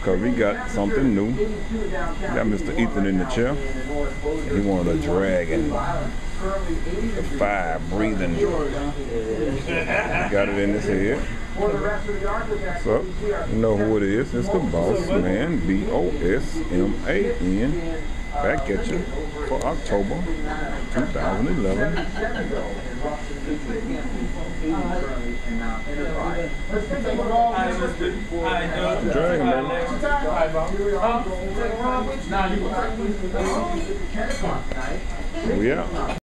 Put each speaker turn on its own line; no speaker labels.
because we got something new. We got Mr. Ethan in the chair. He wanted a dragon. The fire breathing. Got it in his head. So, you know who it is. It's the Bos-Man, B-O-S-M-A-N. Back at you for October 2011. Dragon, baby. We out.